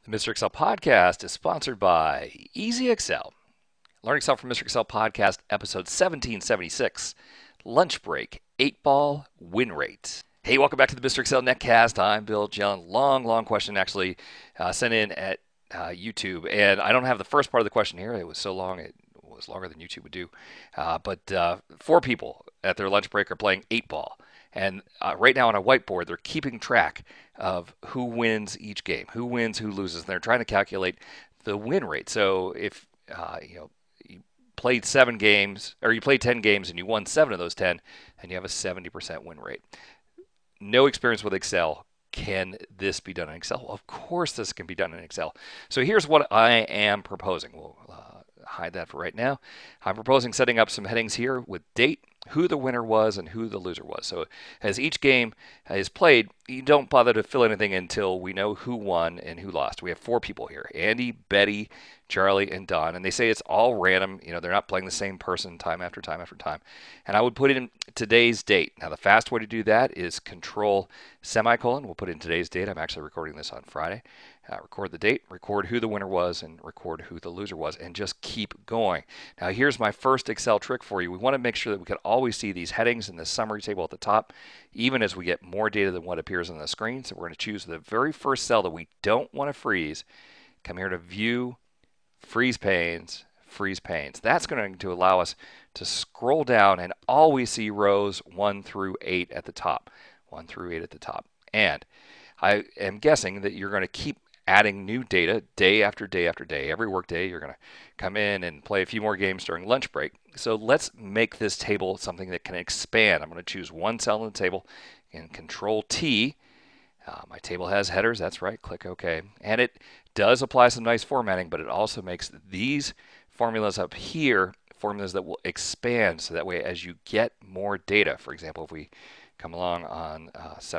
The Mr. Excel podcast is sponsored by Easy Excel. Learn Excel from Mr. Excel podcast, episode 1776, Lunch Break, 8-Ball Win Rate. Hey, welcome back to the Mr. Excel Netcast. I'm Bill Jelen. Long question actually sent in at YouTube, and I don't have the first part of the question here. It was so long, it was longer than YouTube would do. But 4 people at their lunch break are playing 8-Ball. And right now on a whiteboard, they're keeping track of who wins each game, who wins, who loses. And they're trying to calculate the win rate. So if you played 7 games, or you played 10 games and you won 7 of those 10, and you have a 70% win rate. No experience with Excel. Can this be done in Excel? Well, of course this can be done in Excel. So here's what I am proposing. We'll hide that for right now. I'm proposing setting up some headings here with date, who the winner was, and who the loser was. So as each game is played, you don't bother to fill anything until we know who won and who lost. We have 4 people here: Andy, Betty, Charlie, and Don. And they say it's all random. You know, they're not playing the same person time after time after time. And I would put in today's date. Now, the fast way to do that is Control semicolon. We'll put in today's date. I'm actually recording this on Friday. Record the date, record who the winner was, and record who the loser was, and just keep going. Now, here's my first Excel trick for you. We want to make sure that we can always see these headings in the summary table at the top, even as we get more data than what appears on the screen. So we're going to choose the very first cell that we don't want to freeze. Come here to View, Freeze Panes, Freeze Panes. That's going to allow us to scroll down and always see rows 1 through 8 at the top. 1 through 8 at the top. And I am guessing that you're going to keep adding new data day after day after day. Every work day, you're going to come in and play a few more games during lunch break. So let's make this table something that can expand. I'm going to choose one cell in the table and Ctrl+T. My table has headers. That's right. Click OK. And it does apply some nice formatting, but it also makes these formulas up here formulas that will expand. So that way, as you get more data, for example, if we come along on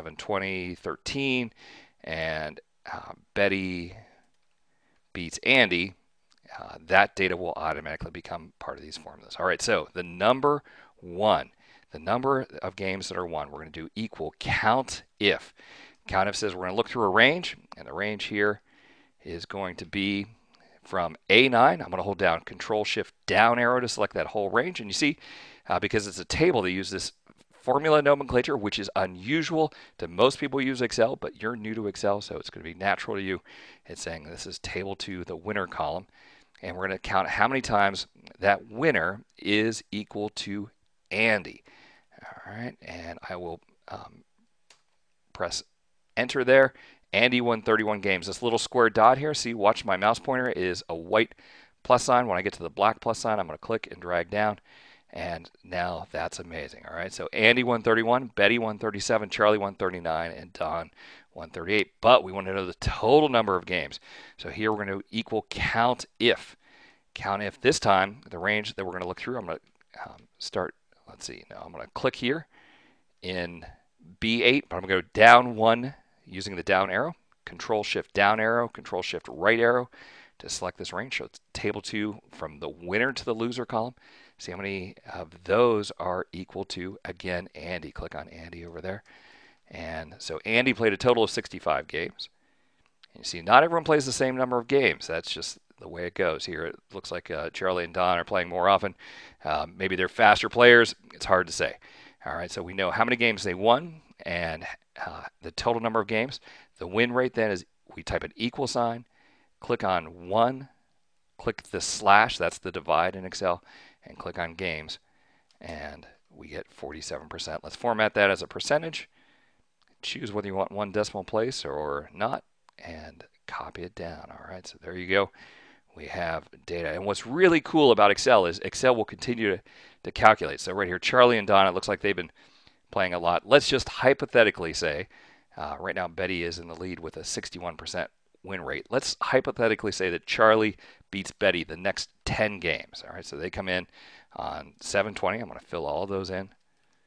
7/20/13 and Betty beats Andy, that data will automatically become part of these formulas. All right, so the number 1, the number of games that are won, we're going to do equal count if. Count if says we're going to look through a range, and the range here is going to be from A9. I'm going to hold down Control-Shift-Down arrow to select that whole range, and you see, because it's a table, they use this formula nomenclature, which is unusual to most people who use Excel, but you're new to Excel, so it's going to be natural to you. It's saying this is table 2, the winner column, and we're going to count how many times that winner is equal to Andy. All right, and I will press enter there. Andy won 31 games. This little square dot here, see, watch my mouse pointer is a white plus sign. When I get to the black plus sign, I'm going to click and drag down. And now that's amazing. All right, so Andy won 31, Betty won 37, Charlie won 39, and Don won 38. But we want to know the total number of games. So here we're going to equal count if. Count if this time, the range that we're going to look through, I'm going to start, let's see, now I'm going to click here in B8, but I'm going to go down 1 using the down arrow, Control-Shift-Down arrow, Control-Shift-Right arrow to select this range. So it's table 2 from the winner to the loser column. See how many of those are equal to, again, Andy. Click on Andy over there. And so Andy played a total of 65 games. And you see, not everyone plays the same number of games. That's just the way it goes. Here it looks like Charlie and Don are playing more often. Maybe they're faster players. It's hard to say. All right, so we know how many games they won and the total number of games. The win rate then is we type an equal sign, click on 1, click the slash, that's the divide in Excel, and click on games, and we get 47%. Let's format that as a percentage. Choose whether you want 1 decimal place or not, and copy it down. All right, so there you go. We have data. And what's really cool about Excel is Excel will continue to calculate. So right here, Charlie and Don, it looks like they've been playing a lot. Let's just hypothetically say, right now Betty is in the lead with a 61% win rate. Let's hypothetically say that Charlie beats Betty the next 10 games. All right, so they come in on 7/20. I'm going to fill all of those in.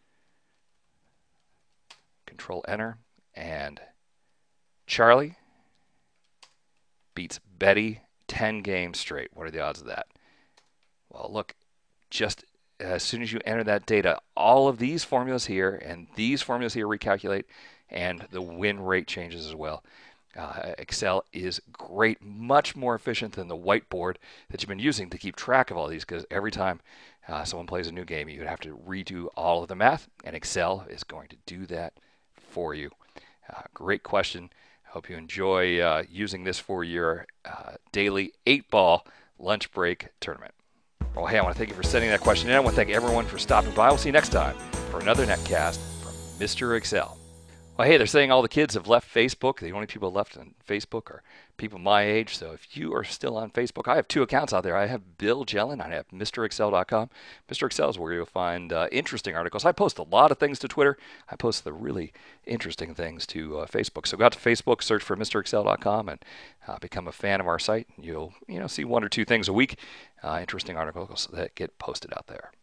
Control Enter, and Charlie beats Betty 10 games straight. What are the odds of that? Well, look, just as soon as you enter that data, all of these formulas here and these formulas here recalculate, and the win rate changes as well. Excel is great, much more efficient than the whiteboard that you've been using to keep track of all these, because every time someone plays a new game, you would have to redo all of the math, and Excel is going to do that for you. Great question. I hope you enjoy using this for your daily 8-ball lunch break tournament. Well, hey, I want to thank you for sending that question in. I want to thank everyone for stopping by. We'll see you next time for another netcast from Mr. Excel. Well, hey, they're saying all the kids have left Facebook. The only people left on Facebook are people my age. So if you are still on Facebook, I have 2 accounts out there. I have Bill Jelen. I have MrExcel.com. Mr. Excel is where you'll find interesting articles. I post a lot of things to Twitter. I post the really interesting things to Facebook. So go out to Facebook, search for MrExcel.com, and become a fan of our site. You'll see 1 or 2 things a week, interesting articles that get posted out there.